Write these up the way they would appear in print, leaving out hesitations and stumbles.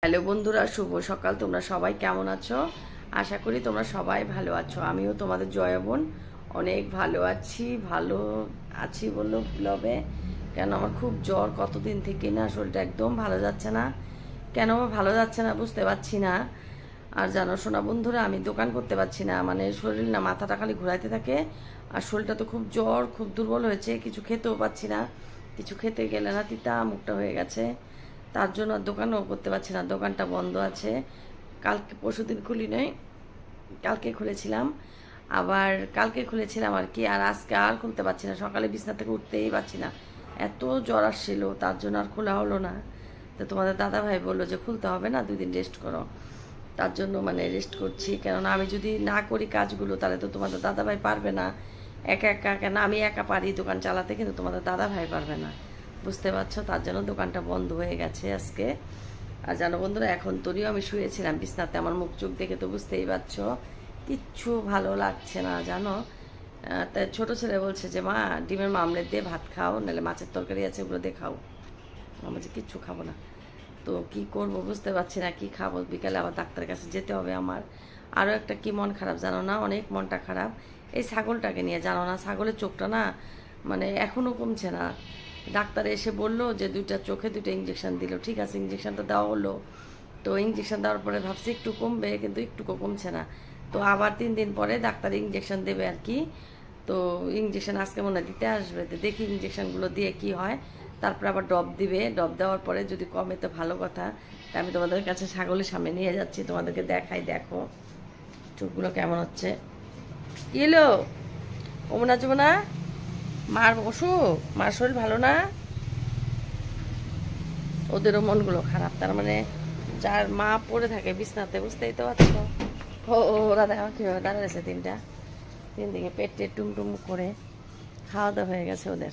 Hello বন্ধুরা, শুভ সকাল। তোমরা সবাই কেমন আছো? আশা করি তোমরা সবাই ভালো আছো। আমিও তোমাদের জয়া বোন অনেক ভালো আছি। ভালো আছি বললেও ভুল হবে, কেন আমার খুব জ্বর। কতদিন থেকে না শরীরটা একদম ভালো যাচ্ছে না। কেন ভালো যাচ্ছে না বুঝতে পারছি না। আর জানো শোনা বন্ধুরা, আমি দোকান করতে পারছি না, মানে শরীর না, মাথাটা খালি ঘুরাইতে থাকে। আর শরীরটা তো খুব জ্বর, খুব দুর্বল হয়েছে, কিছু খেতেও পাচ্ছি না। কিছু খেতে গেলে না তিতা মুখটা হয়ে গেছে, তার জন্য দোকানও করতে পারছি না। দোকানটা বন্ধ আছে। কালকে পরশুদিন খুলি নয়, কালকে খুলেছিলাম, আবার কালকে খুলেছিলাম আর কি। আর আজকে আর খুলতে পারছি না, সকালে বিছনা থেকে উঠতেই পারছি না, এত জ্বর আসছিল, তার জন্য আর খোলা হলো না। তো তোমাদের দাদা ভাই বললো যে খুলতে হবে না, 2 দিন রেস্ট করো। তার জন্য মানে রেস্ট করছি, কেননা আমি যদি না করি কাজগুলো তাহলে তো তোমাদের দাদা ভাই পারবে না। একা একা কেন, আমি একা পারি দোকান চালাতে, কিন্তু তোমাদের দাদা ভাই পারবে না, বুঝতে পারছো? তার জন্য দোকানটা বন্ধ হয়ে গেছে আজকে। আর জানো বন্ধুরা, এখন তোরিও আমি শুয়েছিলাম বিছনাতে, আমার মুখ চোখ দেখে তো বুঝতেই পারছো কিচ্ছু ভালো লাগছে না জানো। তাই ছোট ছেলে বলছে যে মা ডিমের মামলেট দিয়ে ভাত খাও, নাহলে মাছের তরকারি আছে ওগুলো দিয়ে খাও। আমি বলছি কিচ্ছু খাবো না। তো কি করব বুঝতে পারছি না, কি খাবো। বিকালে আবার ডাক্তারের কাছে যেতে হবে আমার। আরও একটা কি মন খারাপ জানো না, অনেক মনটা খারাপ এই ছাগলটাকে নিয়ে। জানো না, ছাগলের চোখটা না মানে এখনও কমছে না। ডাক্তার এসে বললো যে 2টা চোখে 2টা ইঞ্জেকশন দিল। ঠিক আছে, ইঞ্জেকশনটা দেওয়া হলো। তো ইঞ্জেকশন দেওয়ার পরে ভাবছি একটু কমবে, কিন্তু একটুকু কমছে না। তো আবার 3 দিন পরে ডাক্তার ইঞ্জেকশন দেবে আর কি। তো ইঞ্জেকশন আজকে মনে দিতে আসবে, তো দেখি ইঞ্জেকশনগুলো দিয়ে কি হয়। তারপর আবার ড্রপ দিবে, ড্রপ দেওয়ার পরে যদি কমে তো ভালো কথা। তা আমি তোমাদের কাছে ছাগলের সামনে নিয়ে যাচ্ছি, তোমাদেরকে দেখাই। দেখো চোখগুলো কেমন হচ্ছে। কি এলো ওমনা যমুনা? মার অসুখ, মার শরীর ভালো না, ওদেরও মনগুলো খারাপ। তার মানে যার মা পড়ে থাকে বিছনাতে, বুঝতেই তো পারছো। ওরা দেখো কীভাবে দাঁড়িয়েছে, 3 দিকে পেটে টুমটুম করে খাওয়া দাওয়া হয়ে গেছে ওদের।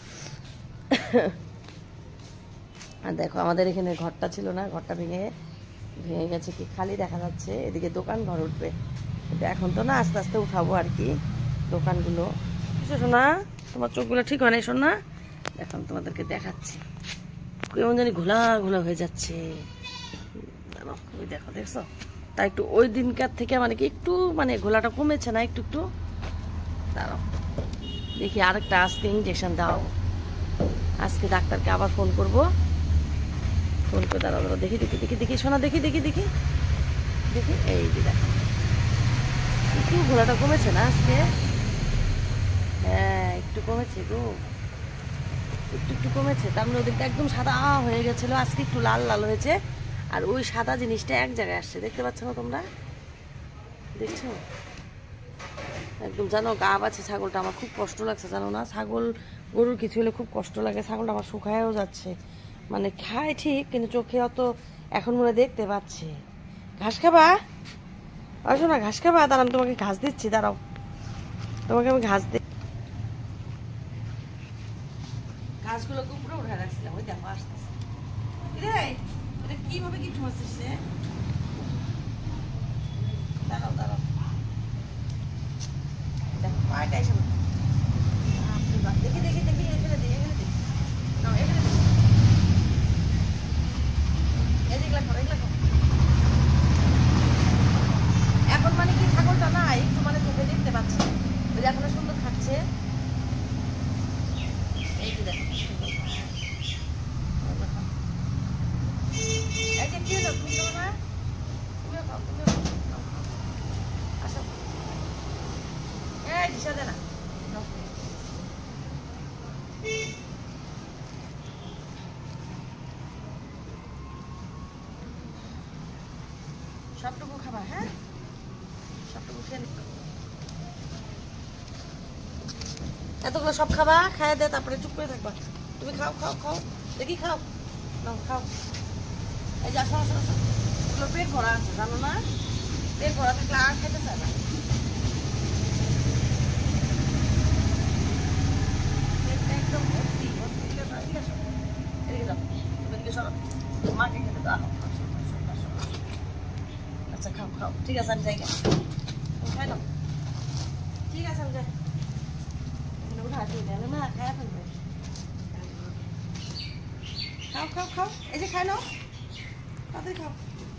আর দেখো আমাদের এখানে ঘরটা ছিল না, ঘরটা ভেঙে ভেঙে গেছে, কি খালি দেখা যাচ্ছে। এদিকে দোকান ঘর উঠবে, কিন্তু এখন তো না, আস্তে আস্তে উঠাবো আর কি দোকানগুলো। শোনা তোমার চোখগুলো ঠিক হয় না শোনা, এখন তোমাদেরকে দেখাচ্ছি। কেমন জানি ঘোলা ঘোলা হয়ে যাচ্ছে, ওই দেখো দেখছো। তাই একটু ওই দিনকার থেকে মানে কি একটু মানে ঘোলাটা কমেছে না, একটু একটু। দাঁড়াও দেখি আরেকটা আজকে ইঞ্জেকশন দাও। আজকে ডাক্তারকে আবার ফোন করব, ফোন করে দাঁড়াও দাঁড়াও দেখি দেখি দেখি দেখি শোনা, দেখি দেখি দেখি দেখি। এই যে দেখো একটু ঘোলাটা কমেছে না আজকে। হ্যাঁ একটু কমেছে গো, একটু একটু কমেছে। তার মানে ওদিকটা একদম সাদা হয়ে গেছিলো, আজকে একটু লাল লাল হয়েছে। আর ওই সাদা জিনিসটা এক জায়গায় আসছে, দেখতে পাচ্ছ না তোমরা? দেখছো একদম। জানো গা বাছে ছাগলটা, আমার খুব কষ্ট লাগছে জানো না। ছাগল গরুর কিছু হলে খুব কষ্ট লাগে। ছাগলটা আমার শুকায়ও যাচ্ছে, মানে খায় ঠিক, কিন্তু চোখে অত এখন মনে দেখতে পাচ্ছে। ঘাস খাবা? আসো না ঘাস খাবা? দাঁড়াও আমি তোমাকে ঘাস দিচ্ছি, দাঁড়াও তোমাকে আমি ঘাস দিই। ঘাসগুলো উপরে উঠে রাখছিলাম, ওই দেখো আসতেছে। এটা কিভাবে কি ঠুমাচ্ছে? দাঁড়াও দাঁড়াও দেখো পায়টা এসে দেখি দেখি দেখি, এখানে দিই এখানে দিই, না এখানে দিই, এগুলা খাও এগুলা খাও। এখন মানে কি ছাগলটা না একটু মানে চোখে দেখতে পাচ্ছে, ওই যে এখন সুন্দর খাচ্ছে। এই যে দেখো এই যে কি হলো, তুমি খাও না? তুমিও খাও, তুমিও খাও, আসো। এই দিশা দে না, সবটুকু খাবা, হ্যাঁ সবটুকু খেয়ে এতগুলো সব খাবা, খাইয়ে দে তারপরে চুপ করে থাকবা। তুমি খাও খাও খাও দেখি, খাও নাও খাও। এই যে আসো আসো আসো, এগুলো পেট ভরা আছে জানো না, পেট ভরা থাকলে আর খেতে চায় না। পেটটা একদম ভর্তি ভর্তি, এদিকে আসো, এদিকে যাও, এদিকে সরো, মাকে খেতে দাও। আচ্ছা খাও খাও, ঠিক আছে আমি যাই, খাই নাও, ঠিক আছে আমি যাই। না খায় ফেলবে, খাও খাও খাও, এই যে খাই নাও। তাদের খাও।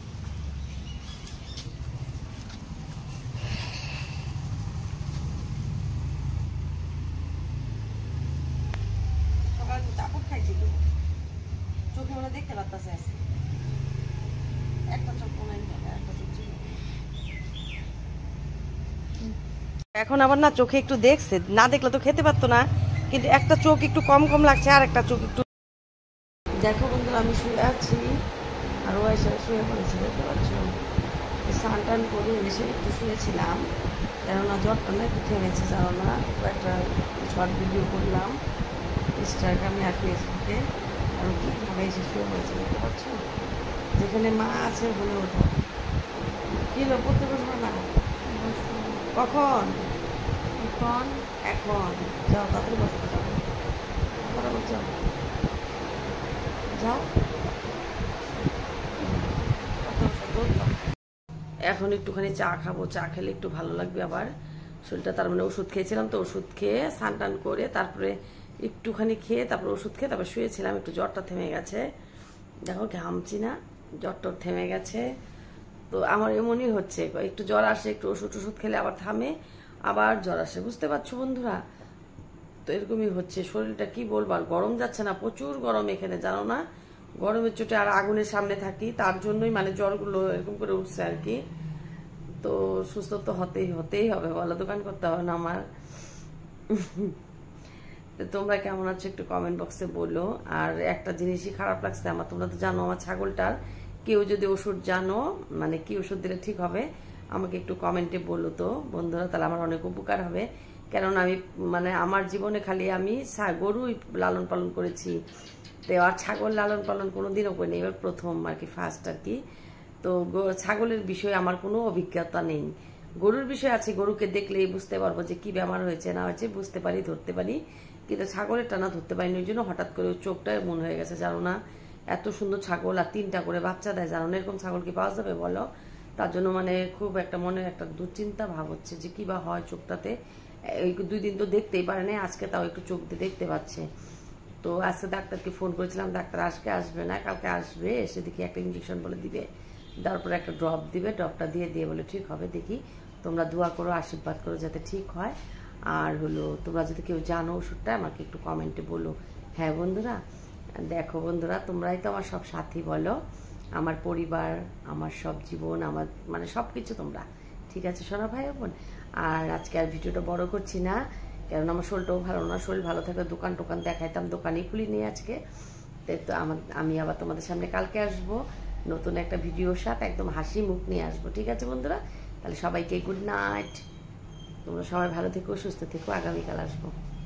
সকালে চাপড় খাইছি তো, চোখে মনে দেখতে পারতেছে আজকে একটা চোখ মনে একটা চোখ ছিল। এখন আবার না চোখে একটু দেখছে, না দেখলে তো খেতে পারতো না, কিন্তু একটা চোখ একটু কম কম লাগছে আর একটা চোখ একটু। দেখো বন্ধুরা আমি শুয়ে আছি আর ও এসে শুয়ে পড়েছে, দেখতে পাচ্ছ। স্নান টান করে এসে একটু শুয়েছিলাম, কেননা জ্বরটা না একটু থেমেছে, জানো না। একটা শর্ট ভিডিও করলাম ইনস্টাগ্রামে আর ফেসবুকে, আর কীভাবে এসে শুয়ে পড়েছে দেখতে পাচ্ছ। যেখানে মা আছে বলে ওঠো। কী হলো, পড়তে বসবো না? কখন? এখন এখন যাও, তাড়াতাড়ি বসতে যাও, বরাবর যাও যাও। এখন একটুখানি চা খাবো, চা খেলে একটু ভালো লাগবে আবার শরীরটা। তার মানে ওষুধ খেয়েছিলাম তো, ওষুধ খেয়ে স্নান টান করে তারপরে একটুখানি খেয়ে তারপরে ওষুধ খেয়ে তারপরে শুয়েছিলাম। একটু জ্বরটা থেমে গেছে, দেখো ঘামছি না, জ্বরটা থেমে গেছে। তো আমার এমনই হচ্ছে, একটু জ্বর আসে, একটু ওষুধ খেলে আবার থামে, আবার জ্বর আসে, বুঝতে পারছো বন্ধুরা। তো এরকমই হচ্ছে শরীরটা, কি বলবো। আর গরম যাচ্ছে না, প্রচুর গরম এখানে, জানো না। গরমের চোটে আর আগুনের সামনে থাকি, তার জন্যই মানে জ্বরগুলো এরকম করে উঠছে আর কি। তো সুস্থ তো হতেই হবে, বলো, দোকান করতে হবে না আমার। তোমরা কেমন আছো একটু কমেন্ট বক্সে বলো। আর একটা জিনিসই খারাপ লাগছে আমার, তোমরা তো জানো আমার ছাগলটার, কেউ যদি ওষুধ জানো, মানে কি ওষুধ দিলে ঠিক হবে আমাকে একটু কমেন্টে বলো তো বন্ধুরা, তাহলে আমার অনেক উপকার হবে। কেননা আমি মানে আমার জীবনে খালি আমি গরুই লালন পালন করেছি, তো আর ছাগল লালন পালন কোনোদিনও করিনি, এবার প্রথম আর কি, ফার্স্ট আর কি। তো ছাগলের বিষয়ে আমার কোনো অভিজ্ঞতা নেই। গরুর বিষয় আছে, গরুকে দেখলেই বুঝতে পারবো যে কি বেমার হয়েছে না হয়েছে, বুঝতে পারি, ধরতে পারি, কিন্তু ছাগলের টানা ধরতে পারিনি। ওই জন্য হঠাৎ করে চোখটা মন হয়ে গেছে, জানো না। এত সুন্দর ছাগল আর 3টা করে বাচ্চা দেয়, জানো না, এরকম ছাগল কি পাওয়া যাবে বলো। তার জন্য মানে খুব একটা মনের একটা দুশ্চিন্তা ভাব হচ্ছে যে কি বা হয় চোখটাতে। ওই 2 দিন তো দেখতেই পারে না, আজকে তাও একটু চোখ দিয়ে দেখতে পাচ্ছে। তো আজকে ডাক্তারকে ফোন করেছিলাম, ডাক্তার আজকে আসবে না, কালকে আসবে, এসে দেখি একটা ইঞ্জেকশন বলে দিবে, তারপরে একটা ড্রপ দিবে, ড্রপটা দিয়ে বলে ঠিক হবে। দেখি, তোমরা দোয়া করো, আশীর্বাদ করো যাতে ঠিক হয়। আর হলো তোমরা যদি কেউ জানো ওষুধটা আমাকে একটু কমেন্টে বলো। হ্যাঁ বন্ধুরা, দেখো বন্ধুরা, তোমরাই তো আমার সব সাথী বলো, আমার পরিবার, আমার সব জীবন, আমার মানে সব কিছু তোমরা, ঠিক আছে সোনা ভাই বোন। আর আজকে আর ভিডিওটা বড় করছি না, কারণ আমার শরীরটাও ভালো না। শরীর ভালো থাকলে দোকান দেখাইতাম, দোকানেই খুলিনি আজকে। তো আমি আবার তোমাদের সামনে কালকে আসবো নতুন একটা ভিডিওর সাথে, একদম হাসি মুখ নিয়ে আসবো, ঠিক আছে বন্ধুরা। তাহলে সবাইকে গুড নাইট, তোমরা সবাই ভালো থেকো, সুস্থ থেকো, আগামীকাল আসবো।